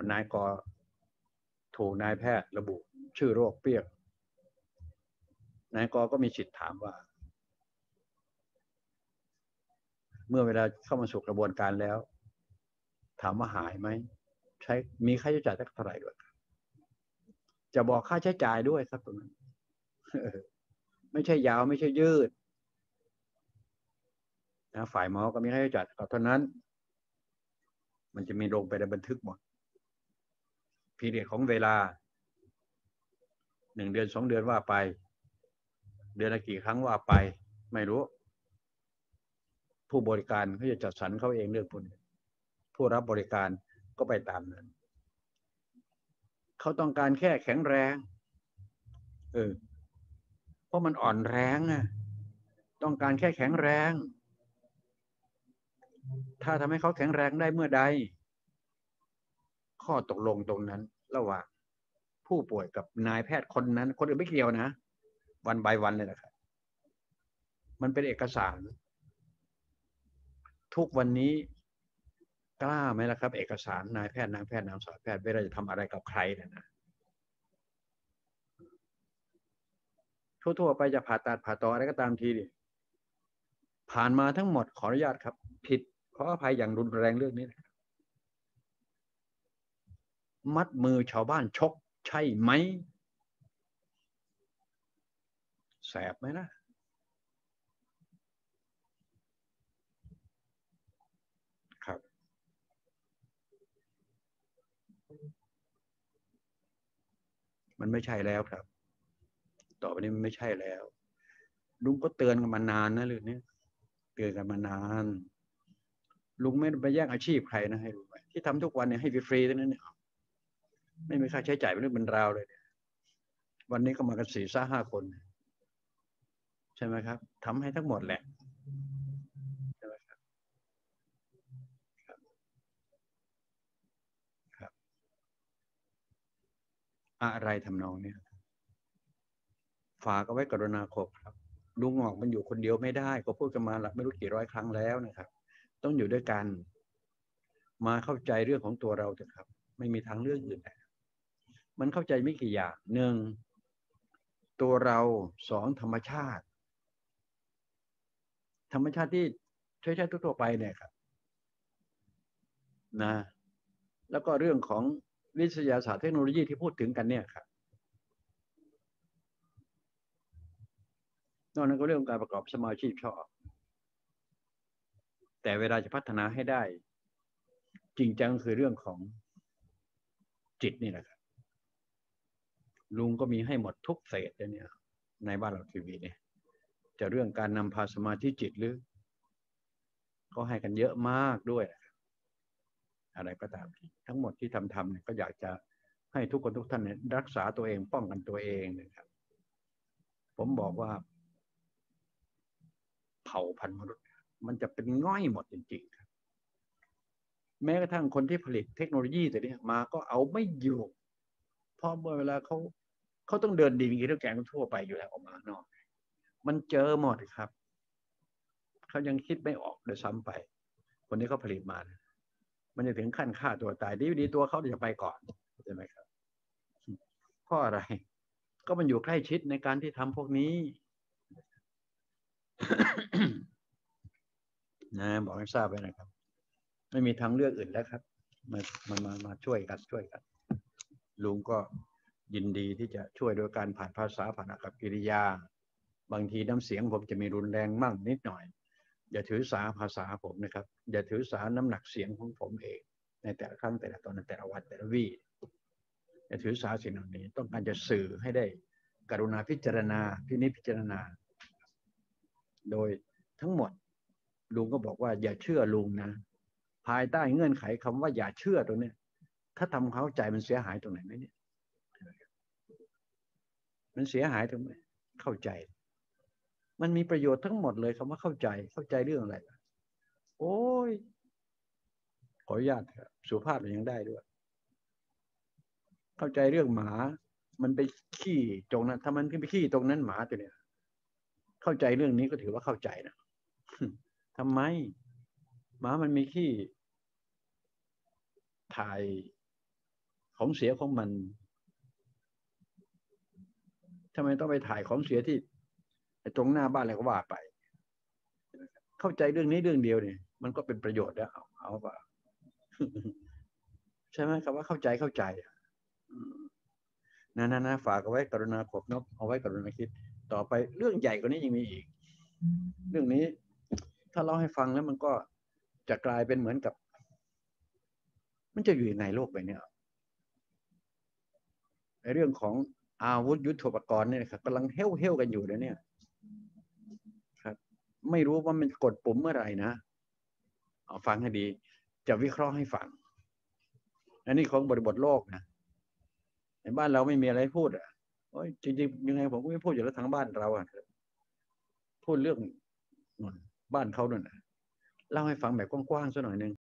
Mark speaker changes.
Speaker 1: นายกถูกนายแพทย์ระบุชื่อโรคเปี้ยงนายกก็มีสิทธิ์ถามว่าเมื่อเวลาเข้ามาสู่กระบวนการแล้วถามว่าหายไหมใช้มีค่าใช้จ่ายเท่าไหร่ด้วยจะบอกค่าใช้จ่ายด้วยครับตรงนั้นไม่ใช่ยาวไม่ใช่ยืดนะฝ่ายหมอก็มีค่าใช้จ่ายเท่านั้นมันจะมีลงไปในบันทึกหมดพีเรียดของเวลา1 เดือน 2 เดือนว่าไปเดือนละกี่ครั้งว่าไปไม่รู้ผู้บริการเขาจะจัดสรรเขาเองเรื่องพวกนี้ผู้รับบริการก็ไปตามนั้นเขาต้องการแค่แข็งแรงเพราะมันอ่อนแรงนะต้องการแค่แข็งแรงถ้าทำให้เขาแข็งแรงได้เมื่อใดข้อตกลงตรงนั้นระหว่างผู้ป่วยกับนายแพทย์คนนั้นคนอื่นไม่เกี่ยวนะวันbyวันเลยนะครับมันเป็นเอกสารทุกวันนี้กล้าไหมล่ะครับเอกสารนายแพทย์นางแพทย์นางสาวแพทย์เวลาจะทำอะไรกับใครนะทั่วๆไปจะผ่าตัดผ่าต่ออะไรก็ตามทีดิผ่านมาทั้งหมดขออนุญาตครับผิดขออภัยอย่างรุนแรงเรื่องนี้นะมัดมือชาวบ้านชกใช่ไหมแสบไหมนะครับมันไม่ใช่แล้วครับต่อไปนี้มันไม่ใช่แล้วลุงก็เตือนกันมานานนะเรื่องนี้เตือนกันมานานลุงไม่ไปแย่งอาชีพใครนะให้รู้ไว้ที่ทำทุกวันเนี่ยให้ฟรีๆทั้งนั้นเนี่ยไม่มีค่าใช้จ่ายเป็นเรื่องเป็นราวเลยเนี่ยวันนี้ก็มากัน4-5 คนใช่ไหมครับทำให้ทั้งหมดแหละใช่ไหมครับครับอะไรทำนองนี้ฝากเอาไว้กรุณาครบครับลุงหงอกมันอยู่คนเดียวไม่ได้ก็พูดกันมาละไม่รู้กี่ร้อยครั้งแล้วนะครับต้องอยู่ด้วยกันมาเข้าใจเรื่องของตัวเราเถอะครับไม่มีทางเลือกอื่นมันเข้าใจไม่กี่อย่างหนึ่งตัวเราสองธรรมชาติที่ใช้ทั่วไปเนี่ยครับนะแล้วก็เรื่องของวิทยาศาสตร์เทคโนโลยีที่พูดถึงกันเนี่ยครับนอกนั้นก็เรื่องการประกอบสมาชีพชอบแต่เวลาจะพัฒนาให้ได้จริงจังคือเรื่องของจิตนี่แหละครับลุงก็มีให้หมดทุกเศษเลยเนี่ยในบ้านเราทีวีเนี่ยจะเรื่องการนำพาสมาธิจิตหรือก็ให้กันเยอะมากด้วยอะไรก็ตามทั้งหมดที่ทำเนี่ยก็อยากจะให้ทุกคนทุกท่านเนี่ยรักษาตัวเองป้องกันตัวเองนะครับผมบอกว่าเผ่าพันธุ์มนุษย์มันจะเป็นง่อยหมดจริงๆครับแม้กระทั่งคนที่ผลิตเทคโนโลยีตัวนี้มาก็เอาไม่อยู่เพราะเมื่อเวลาเขาต้องเดินดินกินแกงทั่วไปอยู่แล้วออกมานอกมันเจอหมดครับเขายังคิดไม่ออกเลยซ้ำไปคนที่เขาผลิตมามันจะถึงขั้นฆ่าตัวตายดีตัวเขาจะไปก่อนใช่ไหมครับเพราะอะไรก็มันอยู่ใกล้ชิดในการที่ทำพวกนี้นะบอกให้ทราบไว้นะครับไม่มีทางเลือกอื่นแล้วครับมาช่วยกันลุงก็ยินดีที่จะช่วยโดยการผ่านภาษาผ่านอากัปกิริยาบางทีน้ำเสียงผมจะมีรุนแรงมั่งนิดหน่อยอย่าถือสาภาษาผมนะครับอย่าถือสาน้ำหนักเสียงของผมเองในแต่ละครั้งแต่ละตอนแต่ละวันแต่ละวี่อย่าถือสาสิ่งเหล่านี้ต้องการจะสื่อให้ได้กรุณาพิจารณาพิจารณาโดยทั้งหมดลุงก็บอกว่าอย่าเชื่อลุงนะภายใต้เงื่อนไขคำว่าอย่าเชื่อตรงนี้ถ้าทำเข้าใจมันเสียหายตรงไหนไหมเนี่ยมันเสียหายตรงไหนเข้าใจมันมีประโยชน์ทั้งหมดเลยคำว่าเข้าใจเรื่องอะไรโอ้ยขออนุญาตครับสุภาพยังได้ด้วยเข้าใจเรื่องหมามันไปขี้ตรงนั้นถ้ามันขึ้นไปขี้ตรงนั้นหมาตัวเนี้ยเข้าใจเรื่องนี้ก็ถือว่าเข้าใจนะทำไมหมามันมีขี้ถ่ายของเสียของมันทำไมต้องไปถ่ายของเสียที่ตรงหน้าบ้านอะไรก็ว่าไปเข้าใจเรื่องนี้เรื่องเดียวเนี่ยมันก็เป็นประโยชน์แล้วเอาป่ะใช่ไหมครับว่าเข้าใจนะฝากเอาไว้กรุณาขบนกเอาไว้กรุณาคิดต่อไปเรื่องใหญ่กว่านี้ยังมีอีกเรื่องนี้ถ้าเล่าให้ฟังแล้วมันก็จะกลายเป็นเหมือนกับมันจะอยู่ในโลกใบนี้ในเรื่องของอาวุธยุทโธปกรณ์เนี่ยครับกำลังเฮ้วกันอยู่เลยเนี่ยครับไม่รู้ว่ามันกดปุ่มเมื่อไหร่นะเอาฟังให้ดีจะวิเคราะห์ให้ฟังอันนี้ของบริบทโลกนะในบ้านเราไม่มีอะไรพูดอ่ะโอ้ยจริงๆยังไงผมก็ไม่พูดอยู่แล้วทางบ้านเราอ่ะพูดเรื่องบ้านเขาด้วยนะเล่าให้ฟังแบบกว้างๆสักหน่อยนึง